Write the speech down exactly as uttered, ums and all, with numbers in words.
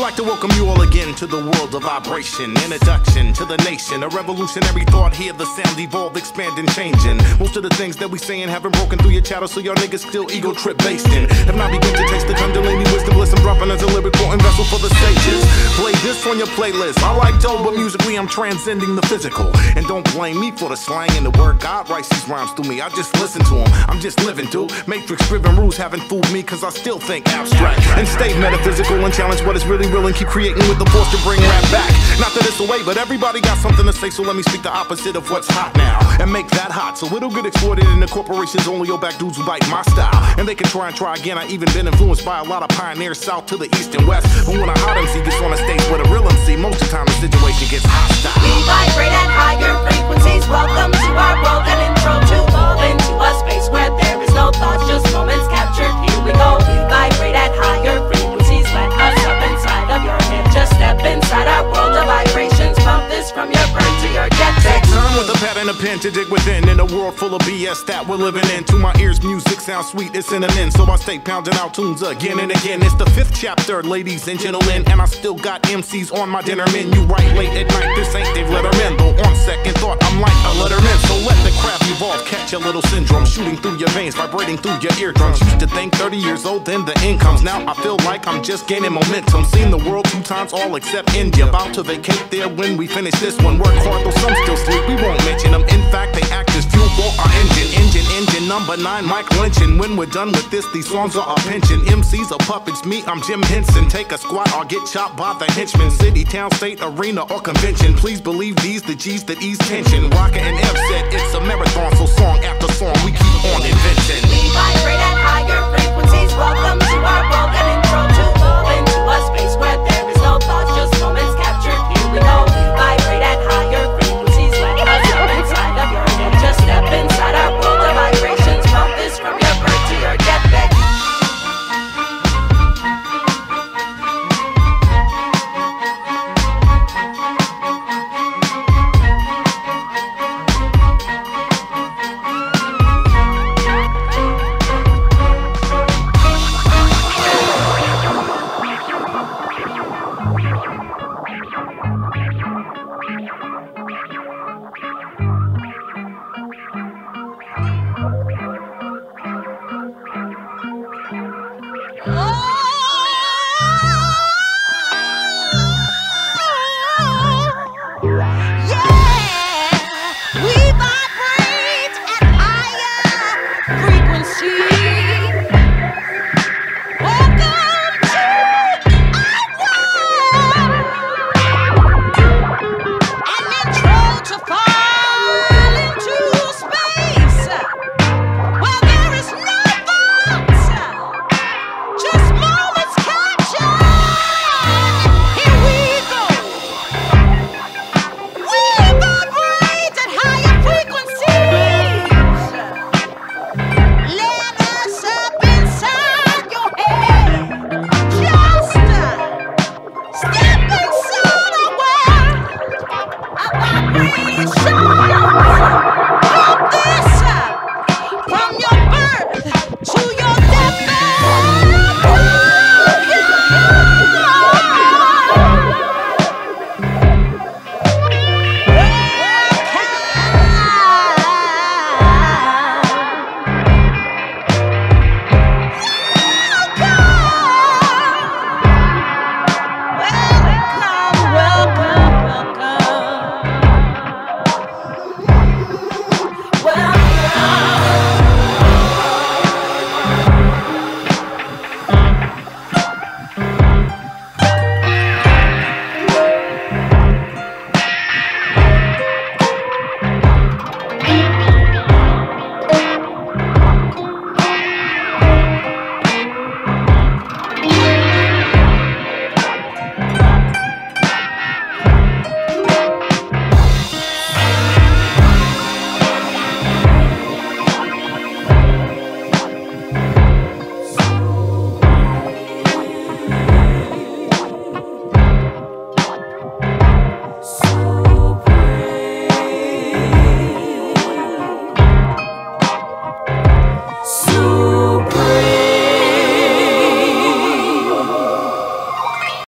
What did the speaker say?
like to welcome you all again to the world of vibration. Introduction to the nation, a revolutionary thought here. The sound evolved, expanding, changing. Most of the things that we saying haven't broken through your chatter, so y'all niggas still ego trip basting. Have not begun to taste the Kundalini wisdom bliss I'm dropping as a lyrical vessel for the sages. Play this on your playlist. I like dope, but musically I'm transcending the physical. And don't blame me for the slang and the word. God writes these rhymes through me. I just listen to them. I'm just living through matrix-driven rules haven't fooled me, cause I still think abstract and stay metaphysical and challenge what is really real and keep creating with the force to bring rap back. Not that it's a way, but everybody got something to say, so let me speak the opposite of what's hot now and make that hot, so it'll get exploited in the corporations. Only your back dudes who bite my style, and they can try and try again. I even been influenced by a lot of pioneers south to the east and west, but when a hot M C gets on a stage with a real M C, most of the time the situation gets hostile. We vibrate at higher frequencies. Welcome to our world, an intro to evolve into a space where there is no thoughts, just moments captured. Here we go. We vibrate at higher frequencies. Let us up inside of your head. Just step inside our world of vibrations. Pump this from your brain to your jet set. Time with a pad and a pen to dig within, in a world full of B S that we're living in. To my ears, music sounds sweet, it's in an end, so I stay pounding out tunes again and again. It's the fifth chapter, ladies and gentlemen, and I still got M Cs on my dinner menu. Right late at night, this ain't Dave Letterman, though on second thought, I'm like a Letterman. So let the craft evolve, catch a little syndrome, shooting through your veins, vibrating through your eardrums. Used to think thirty years old, then the end comes. Now I feel like I'm just gaining momentum. Seen the world two times, all except India. About to vacate there when we finish this one. Work hard, though some still sleep, we won't mention them. In fact, they act as fuel for our engine. Engine, engine number nine, Mike Lynching. When we're done with this, these songs are our pension. M Cs are puppets, me, I'm Jim Henson. Take a squat or get chopped by the henchman. City, town, state, arena, or convention. Please believe these the G's that ease tension. Rocker and F said it's a marathon, so song after song we keep on inventing. We vibrate at higher frequencies.